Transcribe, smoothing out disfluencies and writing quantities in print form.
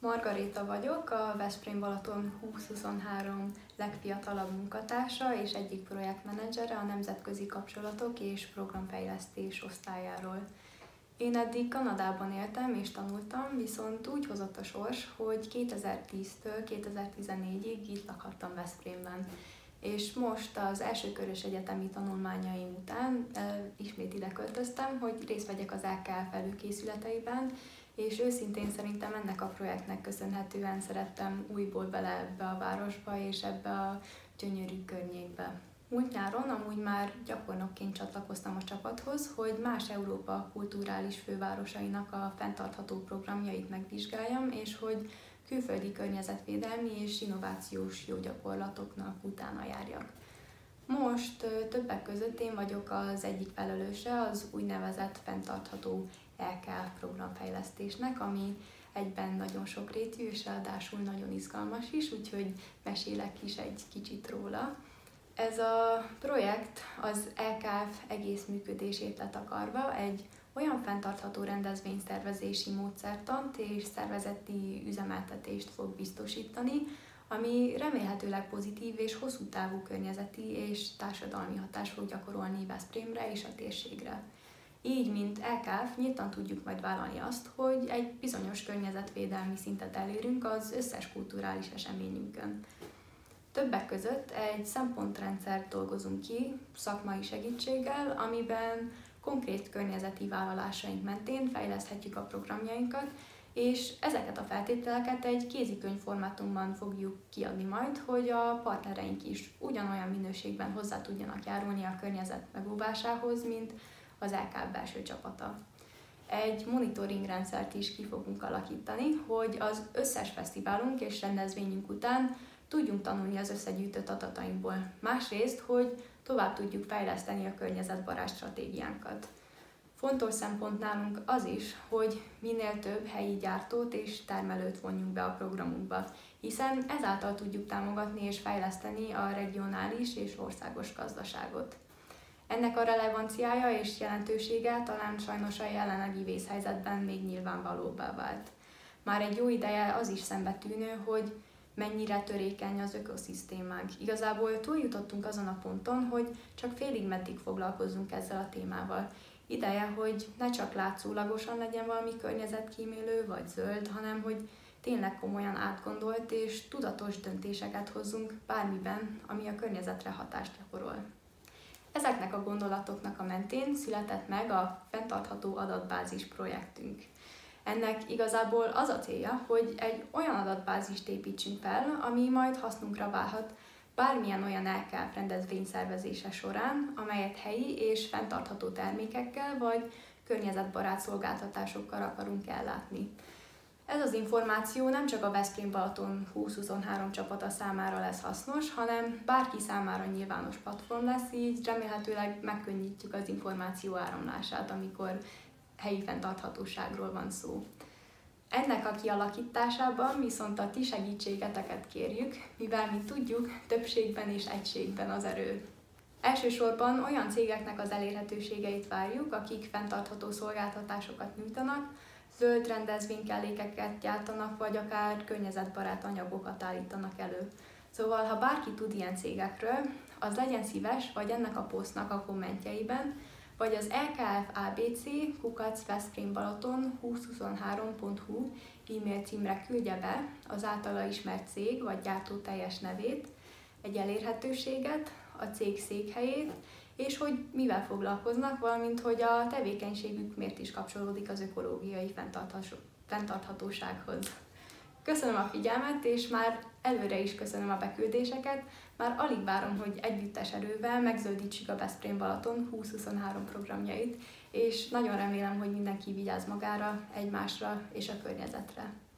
Margaréta vagyok, a Veszprém Balaton 2023 legfiatalabb munkatársa és egyik projektmenedzsere a Nemzetközi Kapcsolatok és Programfejlesztés osztályáról. Én eddig Kanadában éltem és tanultam, viszont úgy hozott a sors, hogy 2010-től 2014-ig itt lakhattam Veszprémben. És most az elsőkörös egyetemi tanulmányaim után ismét ide költöztem, hogy részt vegyek az AKF előkészületeiben, és őszintén szerintem ennek a projektnek köszönhetően szerettem újból bele ebbe a városba és ebbe a gyönyörű környékbe. Múlt nyáron amúgy már gyakornokként csatlakoztam a csapathoz, hogy más Európa kulturális fővárosainak a fenntartható programjait megvizsgáljam, és hogy külföldi környezetvédelmi és innovációs jó gyakorlatoknak utána járjak. Most többek között én vagyok az egyik felelőse az úgynevezett fenntartható LKF programfejlesztésnek, ami egyben nagyon sokrétű és ráadásul nagyon izgalmas is, úgyhogy mesélek is egy kicsit róla. Ez a projekt az LKF egész működését letakarva egy olyan fenntartható rendezvényszervezési módszertant és szervezeti üzemeltetést fog biztosítani, ami remélhetőleg pozitív és hosszú távú környezeti és társadalmi hatást fog gyakorolni Veszprémre és a térségre. Így, mint LKF, nyíltan tudjuk majd vállalni azt, hogy egy bizonyos környezetvédelmi szintet elérünk az összes kulturális eseményünkön. Többek között egy szempontrendszert dolgozunk ki szakmai segítséggel, amiben konkrét környezeti vállalásaink mentén fejleszthetjük a programjainkat, és ezeket a feltételeket egy kézikönyv formátumban fogjuk kiadni majd, hogy a partnereink is ugyanolyan minőségben hozzá tudjanak járulni a környezet megóvásához, mint az LKF belső csapata. Egy monitoring rendszert is ki fogunk alakítani, hogy az összes fesztiválunk és rendezvényünk után tudjunk tanulni az összegyűjtött adatainkból. Másrészt, hogy tovább tudjuk fejleszteni a környezetbarát stratégiánkat. Fontos szempont nálunk az is, hogy minél több helyi gyártót és termelőt vonjunk be a programunkba, hiszen ezáltal tudjuk támogatni és fejleszteni a regionális és országos gazdaságot. Ennek a relevanciája és jelentősége talán sajnos a jelenlegi vészhelyzetben még nyilvánvalóbbá vált. Már egy jó ideje az is szembetűnő, hogy mennyire törékeny az ökoszisztémánk. Igazából túljutottunk azon a ponton, hogy csak félig meddig foglalkozzunk ezzel a témával. Ideje, hogy ne csak látszólagosan legyen valami környezetkímélő vagy zöld, hanem hogy tényleg komolyan átgondolt és tudatos döntéseket hozzunk bármiben, ami a környezetre hatást gyakorol. Ezeknek a gondolatoknak a mentén született meg a fenntartható adatbázis projektünk. Ennek igazából az a célja, hogy egy olyan adatbázist építsünk fel, ami majd hasznunkra válhat bármilyen olyan LKF rendezvény szervezése során, amelyet helyi és fenntartható termékekkel vagy környezetbarát szolgáltatásokkal akarunk ellátni. Ez az információ nem csak a Veszprém Balaton 2023 csapata számára lesz hasznos, hanem bárki számára nyilvános platform lesz, így remélhetőleg megkönnyítjük az információ áramlását, amikor helyi fenntarthatóságról van szó. Ennek a kialakításában viszont a ti segítségeteket kérjük, mivel mi tudjuk, többségben és egységben az erő. Elsősorban olyan cégeknek az elérhetőségeit várjuk, akik fenntartható szolgáltatásokat nyújtanak, zöld rendezvénykellékeket gyártanak, vagy akár környezetbarát anyagokat állítanak elő. Szóval, ha bárki tud ilyen cégekről, az legyen szíves, vagy ennek a posztnak a kommentjeiben, vagy az lkfabc@veszprémbalaton2023.hu e-mail címre küldje be az általa ismert cég vagy gyártó teljes nevét, egy elérhetőséget, a cég székhelyét, és hogy mivel foglalkoznak, valamint hogy a tevékenységük miért is kapcsolódik az ökológiai fenntarthatósághoz. Köszönöm a figyelmet, és már előre is köszönöm a beküldéseket, már alig várom, hogy együttes erővel megzöldítsük a Veszprém Balaton 2023 programjait, és nagyon remélem, hogy mindenki vigyáz magára, egymásra és a környezetre.